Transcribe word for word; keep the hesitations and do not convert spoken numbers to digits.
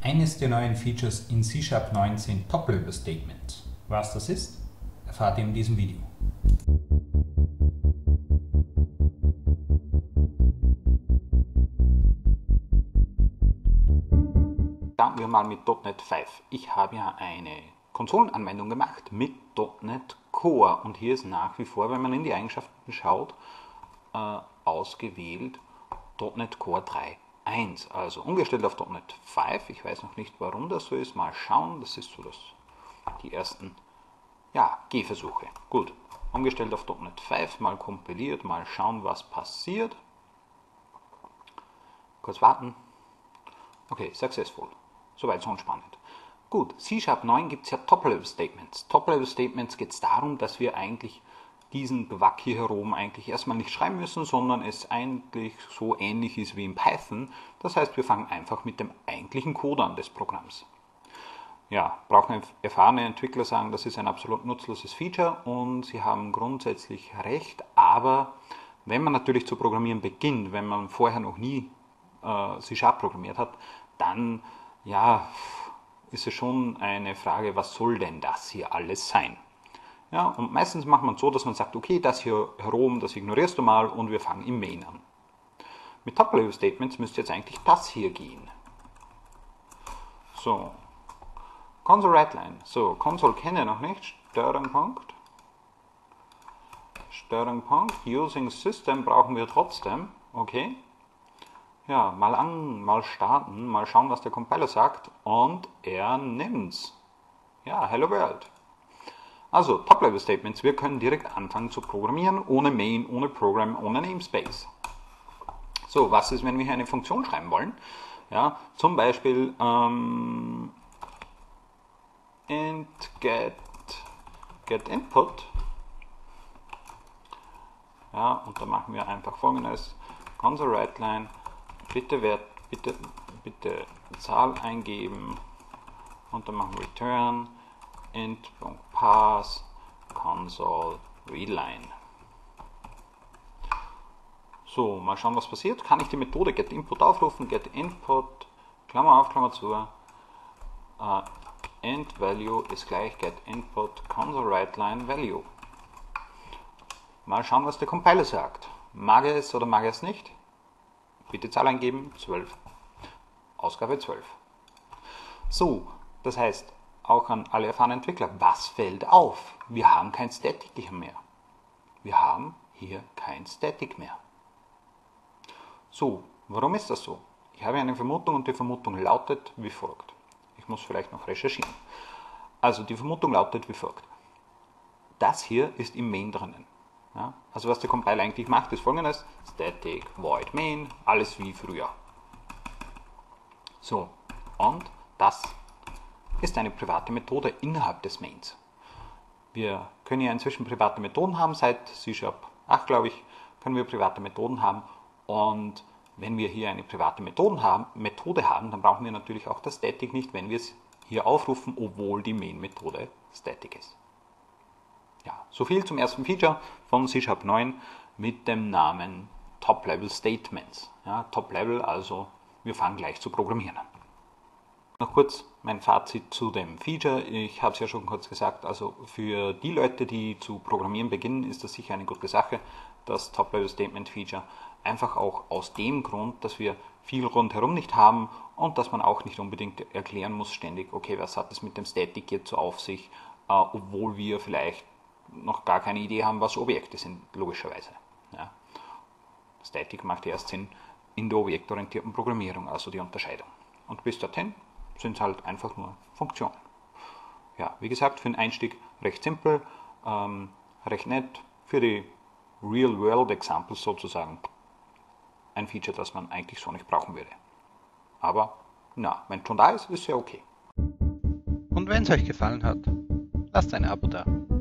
Eines der neuen Features in C Sharp neun sind Top-Level Statements. Was das ist, erfahrt ihr in diesem Video. Starten wir mal mit .NET fünf. Ich habe ja eine Konsolenanwendung gemacht mit .NET Core und hier ist nach wie vor, wenn man in die Eigenschaften schaut, äh, ausgewählt .NET Core drei Punkt eins, also umgestellt auf .NET fünf. Ich weiß noch nicht, warum das so ist. Mal schauen, das ist so das, die ersten ja, Gehversuche. Gut, umgestellt auf .NET fünf, mal kompiliert, mal schauen, was passiert. Kurz warten. Okay, successful. Soweit so spannend. Gut, C Sharp neun gibt es ja Top-Level Statements. Top-Level Statements geht es darum, dass wir eigentlich diesen Gewack hier herum eigentlich erstmal nicht schreiben müssen, sondern es eigentlich so ähnlich ist wie in Python. Das heißt, wir fangen einfach mit dem eigentlichen Code an des Programms. Ja, brauchen erfahrene Entwickler sagen, das ist ein absolut nutzloses Feature und sie haben grundsätzlich recht, aber wenn man natürlich zu programmieren beginnt, wenn man vorher noch nie äh, C Sharp programmiert hat, dann ja, ist es schon eine Frage, was soll denn das hier alles sein? Ja, und meistens macht man es so, dass man sagt, okay, das hier herum, das ignorierst du mal und wir fangen im Main an. Mit Top-Level Statements müsste jetzt eigentlich das hier gehen. So, Console Writeline. So, Console kenne ich noch nicht. Steuerungspunkt. Steuerungspunkt. Using System brauchen wir trotzdem. Okay. Ja, mal an, mal starten, mal schauen, was der Compiler sagt. Und er nimmt's. Ja, Hello World. Also, Top-Level Statements, wir können direkt anfangen zu programmieren, ohne Main, ohne Program, ohne Namespace. So, was ist, wenn wir hier eine Funktion schreiben wollen? Ja, zum Beispiel ähm, int get, get input. Ja, und da machen wir einfach folgendes: Console Writeline, bitte, Wert, bitte, bitte Zahl eingeben und dann machen wir return int.pass console readline. So, mal schauen, was passiert. Kann ich die Methode getInput aufrufen? getInput, Klammer auf, Klammer zu, uh, int value ist gleich getInput console writeline value. Mal schauen, was der Compiler sagt. Mag er es oder mag er es nicht? Bitte Zahl eingeben, zwölf. Ausgabe zwölf. So, das heißt, auch an alle erfahrenen Entwickler, was fällt auf? Wir haben kein Static hier mehr. Wir haben hier kein Static mehr. So, warum ist das so? Ich habe eine Vermutung und die Vermutung lautet wie folgt. Ich muss vielleicht noch recherchieren. Also die Vermutung lautet wie folgt. Das hier ist im Main drinnen. Ja? Also was der Compiler eigentlich macht, ist folgendes: Static void main, alles wie früher. So, und das ist eine private Methode innerhalb des Mains. Wir können ja inzwischen private Methoden haben, seit C Sharp acht, glaube ich, können wir private Methoden haben. Und wenn wir hier eine private Methoden haben, Methode haben, dann brauchen wir natürlich auch das Static nicht, wenn wir es hier aufrufen, obwohl die Main-Methode Static ist. Ja, soviel zum ersten Feature von C Sharp neun mit dem Namen Top-Level Statements. Ja, Top-Level, also wir fangen gleich zu programmieren an. Noch kurz mein Fazit zu dem Feature. Ich habe es ja schon kurz gesagt, also für die Leute, die zu programmieren beginnen, ist das sicher eine gute Sache, das Top-Level Statement Feature. Einfach auch aus dem Grund, dass wir viel rundherum nicht haben und dass man auch nicht unbedingt erklären muss ständig, okay, was hat es mit dem Static jetzt so auf sich, äh, obwohl wir vielleicht noch gar keine Idee haben, was Objekte sind, logischerweise. Ja. Static macht erst Sinn in der objektorientierten Programmierung, also die Unterscheidung. Und bis dorthin sind es halt einfach nur Funktionen. Ja, wie gesagt, für den Einstieg recht simpel, ähm, recht nett, für die Real-World-Examples sozusagen ein Feature, das man eigentlich so nicht brauchen würde. Aber, na, wenn es schon da ist, ist es ja okay. Und wenn es euch gefallen hat, lasst ein Abo da.